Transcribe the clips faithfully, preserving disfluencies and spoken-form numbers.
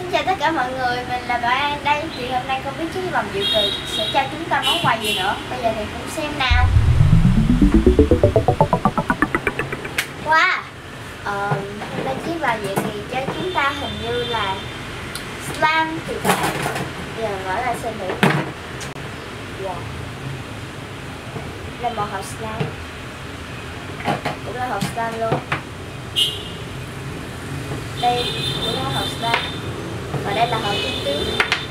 Xin chào tất cả mọi người, mình là Bảo An đây. Thì hôm nay không biết chiếc vòng diệu kỳ sẽ cho chúng ta món quà gì nữa. Bây giờ thì cũng xem nào. Wow, ờ, hôm nay chiếc vòng diệu kỳ cho chúng ta hình như là slime thì phải. Bây giờ mở ra xem thử. Wow, đây là một hộp slime, cũng là hộp slime luôn. Đây cũng là hộp slime. Và đây là hộp kim tuyến.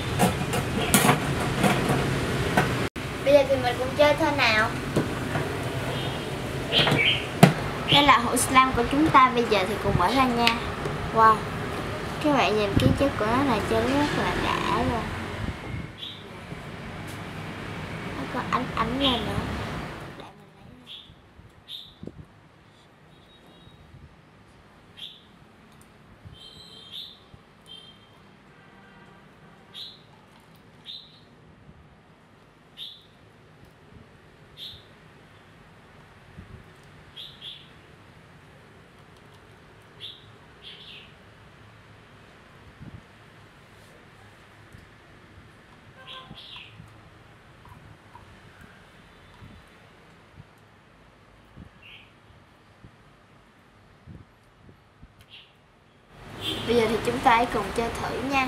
Bây giờ thì mình cùng chơi thôi nào. Đây là hộp slime của chúng ta. Bây giờ thì cùng mở ra nha. Wow, các bạn nhìn cái chất của nó là chơi rất là đã luôn. Nó có ánh ánh lên nữa. Bây giờ thì chúng ta hãy cùng chơi thử nha.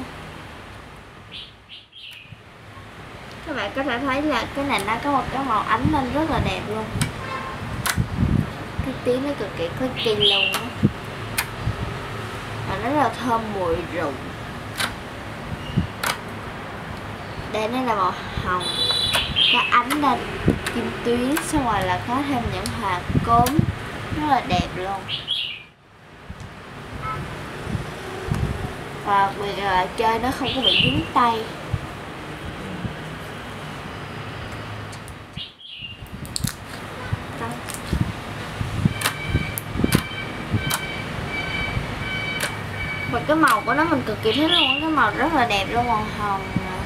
Các bạn có thể thấy là cái này nó có một cái màu ánh lên rất là đẹp luôn. Cái tiếng nó cực kỳ có kỳ luôn á. Và nó rất là thơm mùi rượu. Đây nó là màu hồng, có ánh lên kim tuyến, xong rồi là có thêm những hạt cốm rất là đẹp luôn. Và việc là chơi nó không có bị dính tay. Đó. Và cái màu của nó mình cực kỳ thích luôn, cái màu rất là đẹp luôn, màu hồng.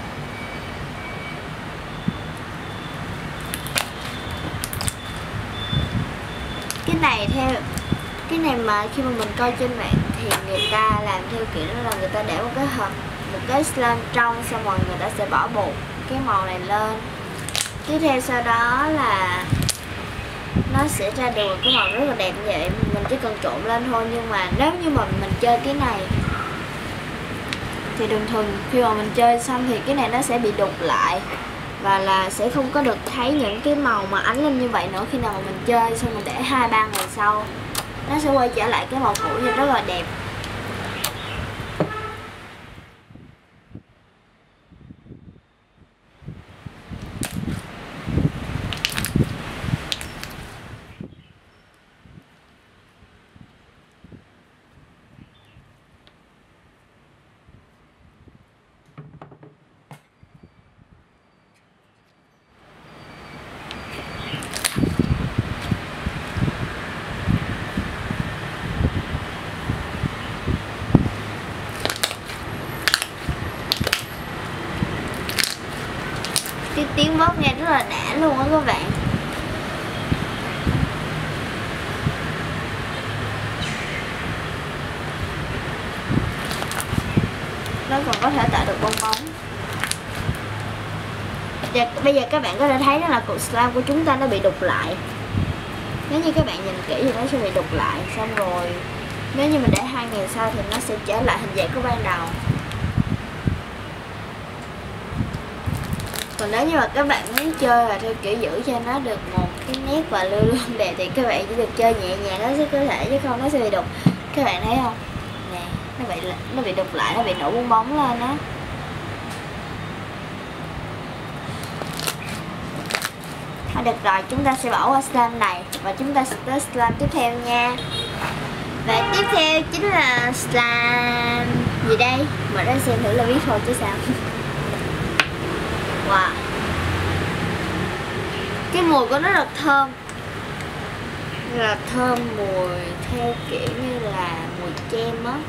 Cái này theo cái này mà khi mà mình coi trên mạng thì người ta làm theo kiểu là người ta để một cái hộp, một cái slime trong, xong rồi người ta sẽ bỏ bột cái màu này lên. Tiếp theo sau đó là nó sẽ ra được một cái màu rất là đẹp như vậy. Mình chỉ cần trộn lên thôi. Nhưng mà nếu như mà mình chơi cái này thì thường thường khi mà mình chơi xong thì cái này nó sẽ bị đục lại, và là sẽ không có được thấy những cái màu mà ánh lên như vậy nữa. Khi nào mà mình chơi xong mình để hai ba ngày sau, nó sẽ quay trở lại cái màu cũ như rất là đẹp. Cái tiếng bóp nghe rất là đã luôn á các bạn. Nó còn có thể tạo được bong bóng. Và bây giờ các bạn có thể thấy đó là cục slime của chúng ta nó bị đục lại. Nếu như các bạn nhìn kỹ thì nó sẽ bị đục lại. Xong rồi nếu như mình để hai ngày sau thì nó sẽ trở lại hình dạng của ban đầu. Còn nếu như mà các bạn muốn chơi là theo kiểu giữ cho nó được một cái nét và lưu luôn đẹp thì các bạn chỉ được chơi nhẹ nhàng, nó sẽ có thể, chứ không nó sẽ bị đục. Các bạn thấy không? Nè, nó bị nó bị đục lại, nó bị nổ bong bóng lên đó. Thôi được rồi, chúng ta sẽ bỏ qua slime này và chúng ta sẽ tới slime tiếp theo nha. Và tiếp theo chính là slime gì đây? Mở ra xem thử là biết thôi chứ sao. Wow, cái mùi của nó rất thơm, rất là thơm, mùi theo kiểu như là mùi kem á.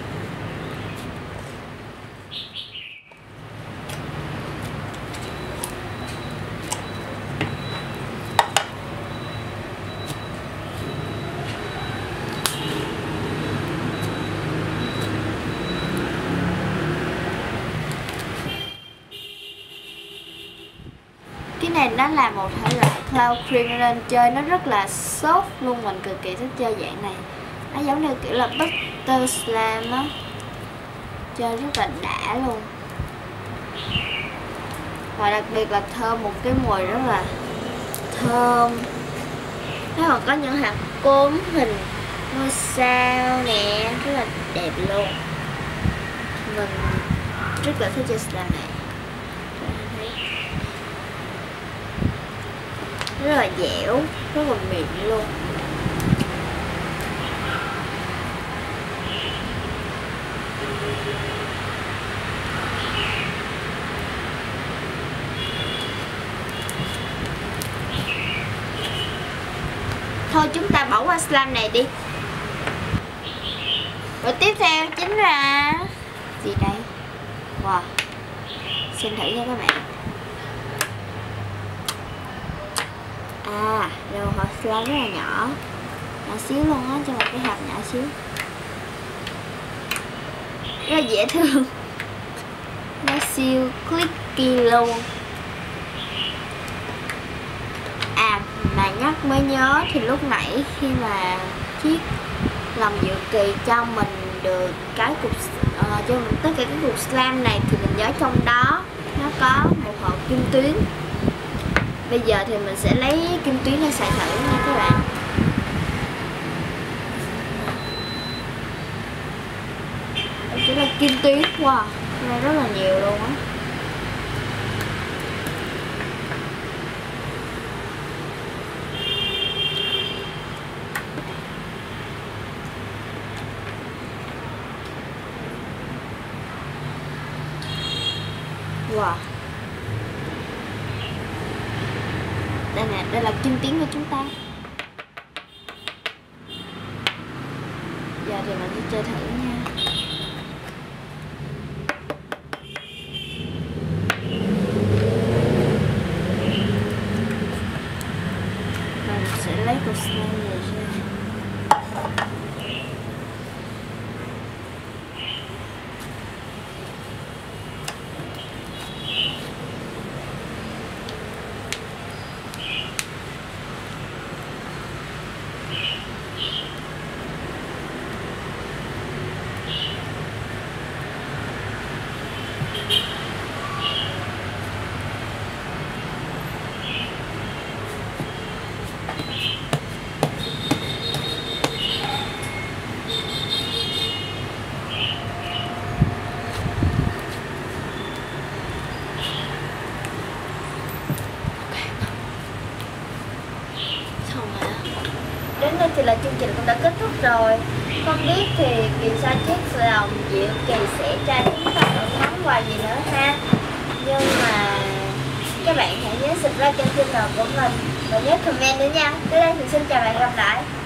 Cái này nó là một thể loại cloud cream nên chơi nó rất là soft luôn, mình cực kỳ thích chơi dạng này. Nó giống như kiểu là butter slime á, chơi rất là đã luôn. Và đặc biệt là thơm, một cái mùi rất là thơm. Nó còn có những hạt cốm hình ngôi sao nè, rất là đẹp luôn. Mình rất là thích chơi slime này, rất là dẻo, rất là mịn luôn. Thôi chúng ta bỏ qua slime này đi. Rồi tiếp theo chính là gì đây? Wow, xem thử nha các bạn. À, rồi hộp slime rất là nhỏ, nhỏ xíu luôn á, cho một cái hộp nhỏ xíu, rất là dễ thương. Nó siêu clicky luôn. À, mà nhắc mới nhớ thì lúc nãy khi mà chiếc lòng diệu kỳ cho mình được cái cục uh, cho mình tất cả cái cục slime này thì mình nhớ trong đó nó có một hộp kim tuyến. Bây giờ thì mình sẽ lấy kim tuyến ra xài thử nha các bạn. Đây chỉ là kim tuyến, wow, này rất là nhiều luôn á. Wow. Đây nè, đây là kim tuyến của chúng ta. Giờ thì mình sẽ chơi thử nha. Mình sẽ lấy cục slime này ra. Đến đây thì là chương trình cũng đã kết thúc rồi. Không biết thì kỳ sau chiếc lòng diệu kỳ sẽ cho chúng ta một món quà gì nữa ha. Nhưng mà các bạn hãy nhớ subscribe kênh channel của mình và nhớ comment nữa nha. Tới đây thì xin chào và hẹn gặp lại.